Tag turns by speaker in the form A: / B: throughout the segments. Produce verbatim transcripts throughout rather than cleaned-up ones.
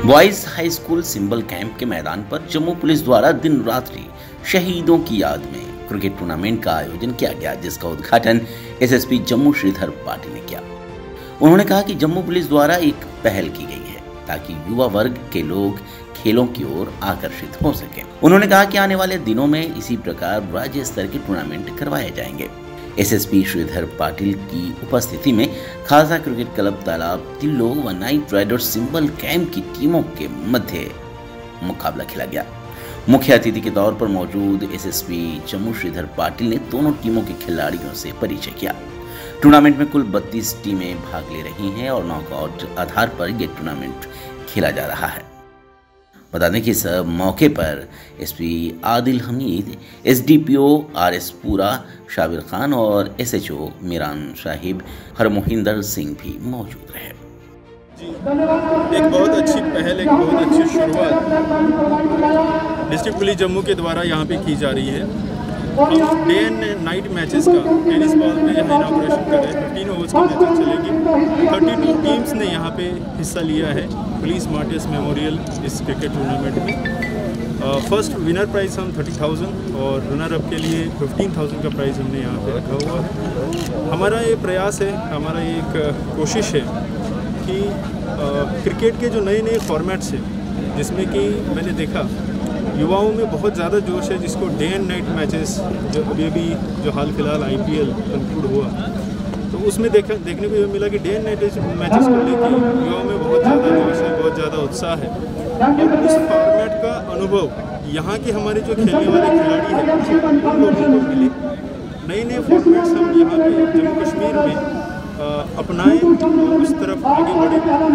A: Boys high school Simbal camp के मैदान पर जम्मू पुलिस द्वारा दिन रात्रि शहीदों की याद में क्रिकेट टूर्नामेंट का आयोजन किया गया, जिसका उद्घाटन एसएसपी जम्मू श्रीधर पाटिल ने किया। उन्होंने कहा कि जम्मू पुलिस द्वारा एक पहल की गई है ताकि युवा वर्ग के लोग खेलों की ओर आकर्षित हो सके। उन्होंने कहा कि आने वाले दिनों में इसी प्रकार राज्य स्तर के टूर्नामेंट करवाए जाएंगे। एसएसपी श्रीधर पाटिल की उपस्थिति में खालसा क्रिकेट क्लब तालाब, तिल्लो व नाइट राइडर्स सिंबल कैंप की टीमों के मध्य मुकाबला खेला गया। मुख्य अतिथि के तौर पर मौजूद एसएसपी जम्मू श्रीधर पाटिल ने दोनों टीमों के खिलाड़ियों से परिचय किया। टूर्नामेंट में कुल बत्तीस टीमें भाग ले रही हैं और नॉकआउट आधार पर यह टूर्नामेंट खेला जा रहा है। बता दें कि इस मौके पर SP Adil Hameed, SDPO RS Pura, Shabir Khan और एसएचओ मीरान साहिब हरमोहिंदर सिंह भी मौजूद रहे।
B: एक बहुत अच्छी पहल, एक बहुत अच्छी शुरुआत डिस्ट्रिक्ट पुलिस जम्मू के द्वारा यहाँ पे की जा रही है। हम डे एंड नाइट मैचेस का टेनिस बॉल पे यहाँ इनॉग्रेशन कर रहे हैं। फिफ्टीन ओवर्स की मैचेस चलेगी। थर्टी टू टीम्स ने यहाँ पे हिस्सा लिया है पुलिस मार्टिस मेमोरियल इस क्रिकेट टूर्नामेंट में। फर्स्ट विनर प्राइज़ हम थर्टी थाउजेंड और रनर अप के लिए फिफ्टीन थाउजेंड का प्राइज़ हमने यहाँ पे रखा हुआ है। हमारा ये प्रयास है, हमारा ये एक कोशिश है कि क्रिकेट के जो नए नए फॉर्मेट्स हैं, जिसमें कि मैंने देखा युवाओं में बहुत ज़्यादा जोश है, जिसको डे एंड नाइट मैचेस जो अभी अभी जो हाल फिलहाल आईपीएल कंक्लूड हुआ, तो उसमें देखा देखने को ये मिला कि डे एंड नाइट मैचेस को लेकर युवाओं में बहुत ज़्यादा जोश है, बहुत ज़्यादा उत्साह है। और उस फॉर्मेट का अनुभव यहाँ के हमारे जो खेलने वाले खिलाड़ी हैं उन लोगों को मिले। नए नए फॉर्मेट्स हम यहाँ पे जम्मू कश्मीर में अपनाएं और उस तरफ आगे बढ़े,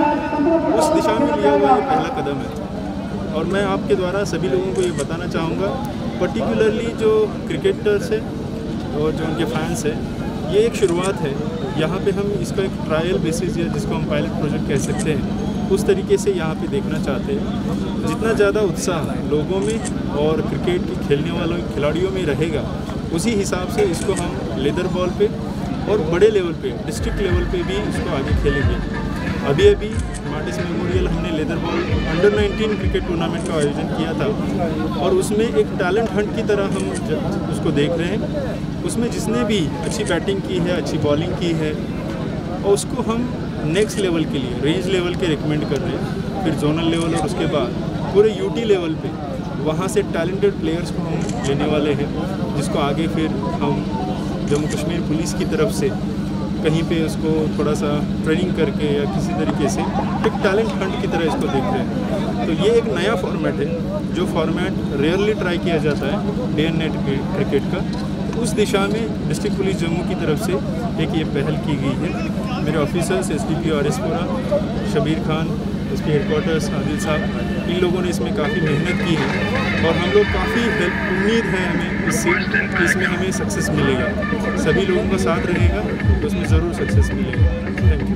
B: उस दिशा में लिया हुआ ये पहला कदम है। और मैं आपके द्वारा सभी लोगों को ये बताना चाहूँगा, पर्टिकुलरली जो क्रिकेटर्स हैं और जो उनके फैंस हैं, ये एक शुरुआत है। यहाँ पे हम इसका एक ट्रायल बेसिस या जिसको हम पायलट प्रोजेक्ट कह सकते हैं, उस तरीके से यहाँ पे देखना चाहते हैं। जितना ज़्यादा उत्साह लोगों में और क्रिकेट की खेलने वालों खिलाड़ियों में रहेगा, उसी हिसाब से इसको हम लेदर बॉल पे और बड़े लेवल पे, डिस्ट्रिक्ट लेवल पे भी इसको आगे खेलेंगे। अभी अभी मार्टिस मेमोरियल हमने leather ball under nineteen cricket tournament का आयोजन किया था और उसमें एक टैलेंट हंट की तरह हम उसको देख रहे हैं। उसमें जिसने भी अच्छी बैटिंग की है, अच्छी बॉलिंग की है, और उसको हम नेक्स्ट लेवल के लिए, रेंज लेवल के रिकमेंड कर रहे हैं। फिर जोनल लेवल और उसके बाद पूरे यूटी लेवल पे वहाँ से टैलेंटेड प्लेयर्स को हम लेने वाले हैं, जिसको आगे फिर हम जम्मू कश्मीर पुलिस की तरफ से कहीं पे उसको थोड़ा सा ट्रेनिंग करके या किसी तरीके से एक टैलेंट हंट की तरह इसको देख रहे हैं। तो ये एक नया फॉर्मेट है, जो फॉर्मेट रेयरली ट्राई किया जाता है डे एंड नाइट क्रिकेट का। तो उस दिशा में डिस्ट्रिक्ट पुलिस जम्मू की तरफ से एक ये पहल की गई है। मेरे officers S D P R S Pura, Shabir Khan, इसके हेडक्वार्टर्स आदिल साहब, इन लोगों ने इसमें काफ़ी मेहनत की है और हम लोग काफ़ी हेल्प उम्मीद है हमें इससे कि इसमें हमें सक्सेस मिलेगा। सभी लोगों का साथ रहेगा तो उसमें ज़रूर सक्सेस मिलेगा। Thank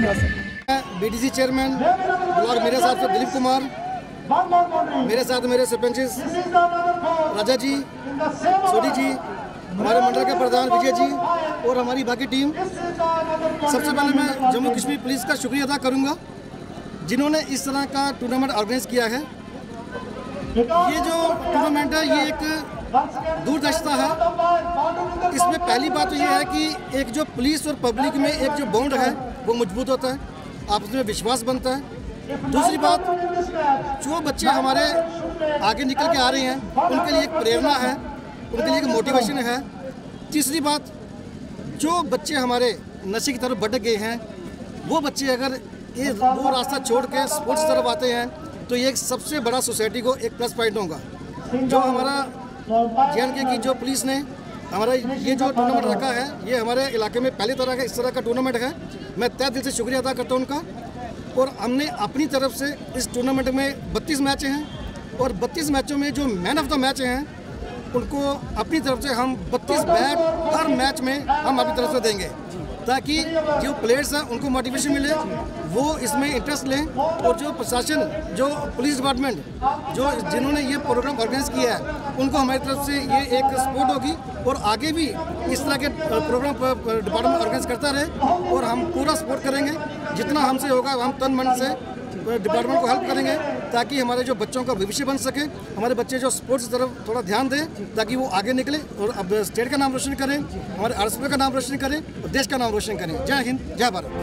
B: you.
C: बीडीसी चेयरमैन और मेरे साथ दिलीप कुमार, मेरे साथ मेरे सरपंच राजा जी, सोडी जी, हमारे मंडल के प्रधान विजय जी और हमारी बाकी टीम। सबसे पहले मैं जम्मू कश्मीर पुलिस का शुक्रिया अदा करूँगा जिन्होंने इस तरह का टूर्नामेंट ऑर्गेनाइज किया है। ये जो टूर्नामेंट है ये एक दूरदर्शिता है। इसमें पहली बात तो ये है कि एक जो पुलिस और पब्लिक में एक जो बॉन्ड है वो मजबूत होता है, आपस में विश्वास बनता है। दूसरी बात, जो बच्चे हमारे आगे निकल के आ रहे हैं उनके लिए एक प्रेरणा है, उनके लिए एक मोटिवेशन है। तीसरी बात, जो बच्चे हमारे नशे की तरफ भटक गए हैं, वो बच्चे अगर ये वो रास्ता छोड़ के स्पोर्ट्स की तरफ आते हैं तो ये एक सबसे बड़ा सोसाइटी को एक प्लस पॉइंट होगा। जो हमारा जे एंड के की जो पुलिस ने हमारा ये जो टूर्नामेंट रखा है, ये हमारे इलाके में पहली तरह का इस तरह का टूर्नामेंट है। मैं तहे दिल से शुक्रिया अदा करता हूँ उनका। और हमने अपनी तरफ से इस टूर्नामेंट में बत्तीस मैच हैं और बत्तीस मैचों में जो मैन ऑफ द मैच हैं उनको अपनी तरफ से हम बत्तीस बैट हर मैच में हम अपनी तरफ से देंगे, ताकि जो प्लेयर्स हैं उनको मोटिवेशन मिले, वो इसमें इंटरेस्ट लें। और जो प्रशासन, जो पुलिस डिपार्टमेंट, जो जिन्होंने ये प्रोग्राम ऑर्गेनाइज किया है, उनको हमारी तरफ से ये एक सपोर्ट होगी और आगे भी इस तरह के प्रोग्राम डिपार्टमेंट ऑर्गेनाइज करता रहे और हम पूरा सपोर्ट करेंगे। जितना हमसे होगा हम तन मन से डिपार्टमेंट को हेल्प करेंगे ताकि हमारे जो बच्चों का भविष्य बन सके, हमारे बच्चे जो स्पोर्ट्स की तरफ थोड़ा ध्यान दें ताकि वो आगे निकले और अब स्टेट का नाम रोशन करें, हमारे आर एस पी का नाम रोशन करें और देश का नाम रोशन करें। Jai Hind, Jai Bharat.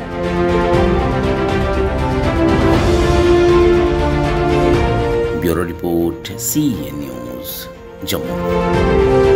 A: Bureau report, C A news, Jammu.